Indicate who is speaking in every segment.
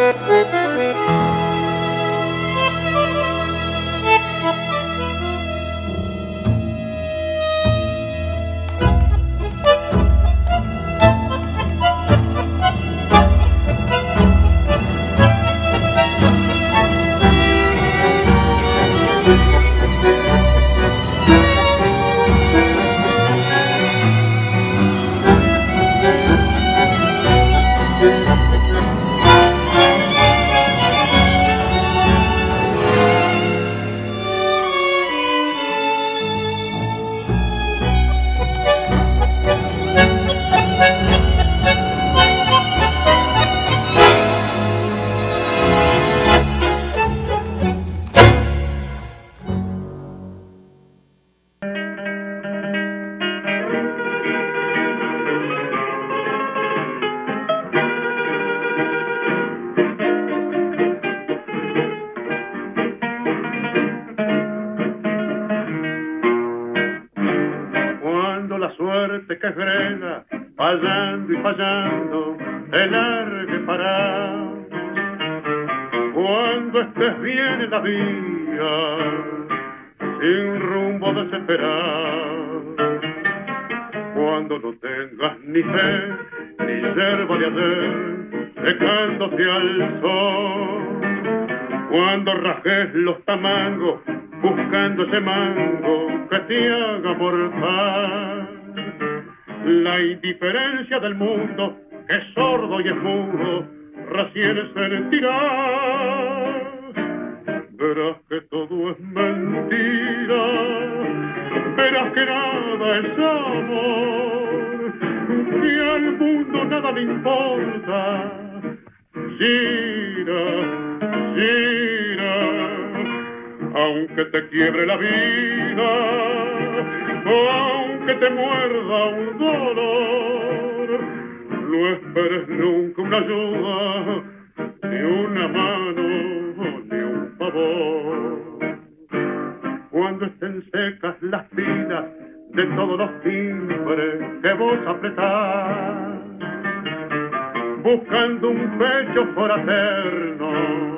Speaker 1: suerte que frena, fallando y fallando, te largue para. Cuando estés bien en la vía, sin rumbo desesperado, cuando no tengas ni fe, ni yerba de ayer, secándose al sol, cuando rajes los tamangos, buscando ese mango que te haga mortal. La indiferencia del mundo, que es sordo y es mudo, recién sentirá. Verás que todo es mentira, verás que nada es amor, que al mundo nada le importa. Gira, gira, aunque te quiebre la vida, o aunque te muerda un dolor, no esperes nunca una ayuda, ni una mano, ni un favor. Cuando estén secas las filas de todos los timbres que vos apretás, buscando un pecho fraterno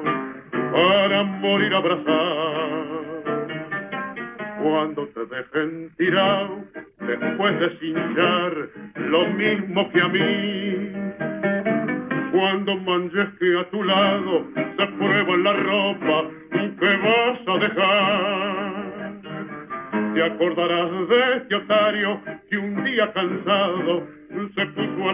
Speaker 1: para morir abrazado. Cuando te dejen tirado después de cinchar lo mismo que a mí, cuando manches que a tu lado se prueba la ropa que vas a dejar, te acordarás de este otario que un día cansado se puso a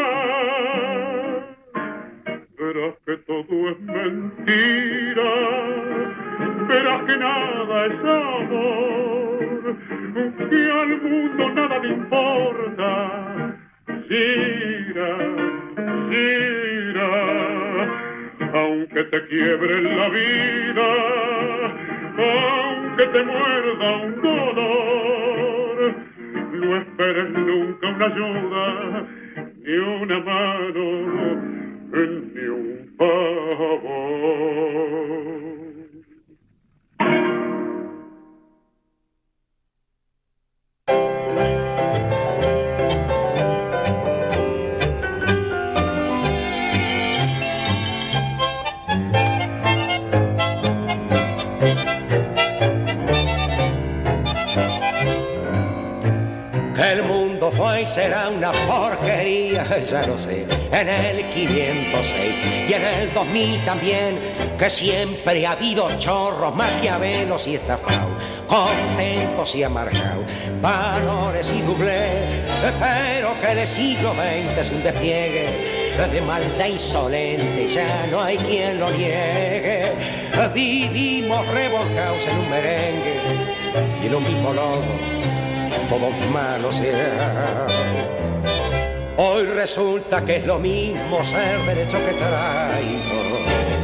Speaker 1: ladrar. Verás que todo es mentira, verás que nada es amor, que al mundo nada le importa. Gira, gira, aunque te quiebre la vida, aunque te muerda un dolor, no esperes nunca una ayuda, ni una mano, ni un favor.
Speaker 2: El mundo fue y será una porquería, ya lo sé, en el 506 y en el 2000 también, que siempre ha habido chorros, maquiavelos y estafados, contentos y amargados, valores y doblez, pero que el siglo XX es un despliegue de maldad insolente, ya no hay quien lo niegue. Vivimos revolcados en un merengue y en un mismo logo, todos malos sean. Hoy resulta que es lo mismo ser derecho que traigo,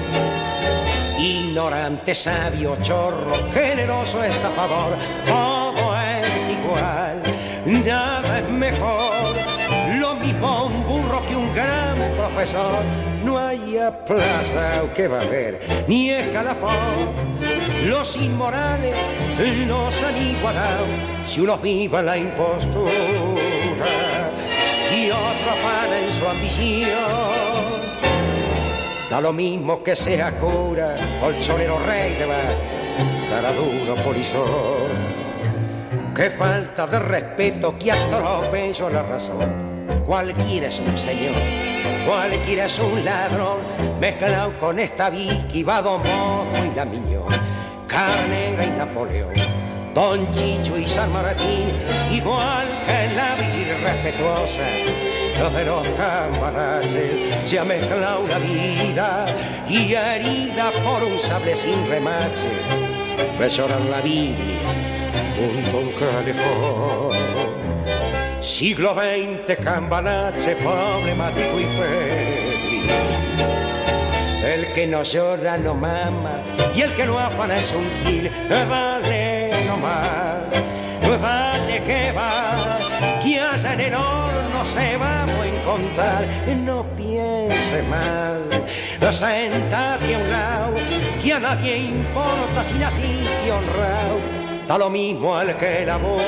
Speaker 2: ignorante, sabio, chorro, generoso, estafador, todo es igual, nada es mejor, lo mismo un burro que un gran profesor. No hay plaza que va a haber, ni escalafón, los inmorales los han igualado, si unos vivan la impostura y otros van en su ambición. Da lo mismo que sea cura, colchonero rey de basto, cara duro polizón. Qué falta de respeto, que atropello la razón. Cualquiera es un señor, cualquiera es un ladrón, mezclado con esta Vicky, va Don Bosco y la Miñón, Carnera y Napoleón, Don Chicho y San Martín, igual que la vida irrespetuosa. Los de los cambalaches se ha mezclado la vida y herida por un sable sin remache, me lloran la Biblia junto a un calefón. Siglo XX, cambalache problemático y febril. El que no llora no mama y el que no afana es un gil. Dale nomás, dale que va, que allá en el horno se vamos a encontrar. No piense mal, sentate a un lado, que a nadie importa si naciste honrado. Da lo mismo al que labora,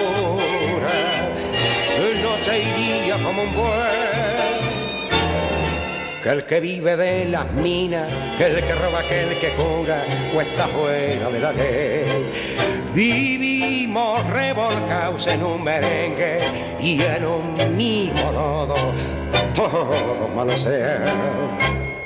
Speaker 2: noche y día como un buey, que el que vive de las minas, que el que roba, que el que cura, o está fuera de la ley. Vivimos revolcados en un merengue y en un mismo lodo, todo manoseado.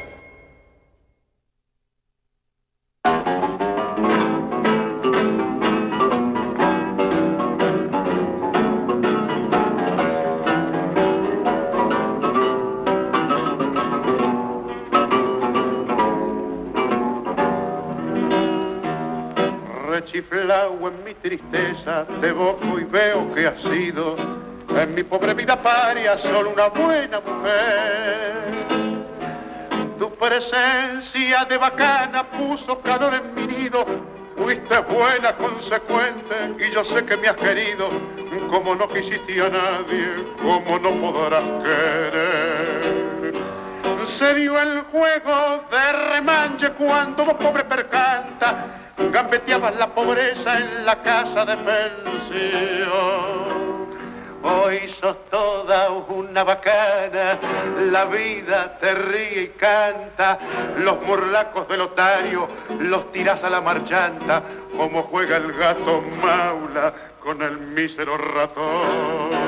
Speaker 1: Rechiflao en mi tristeza, te evoco y veo que has sido en mi pobre vida paria solo una buena mujer. Tu presencia de bacana puso calor en mi nido, fuiste buena, consecuente, y yo sé que me has querido, como no quisiste a nadie, como no podrás querer. Se dio el juego de remanche cuando vos, pobre percanta, gambeteabas la pobreza en la casa de pensión. Hoy sos toda una bacana, la vida te ríe y canta, los morlacos del otario los tirás a la marchanta, como juega el gato maula con el mísero ratón.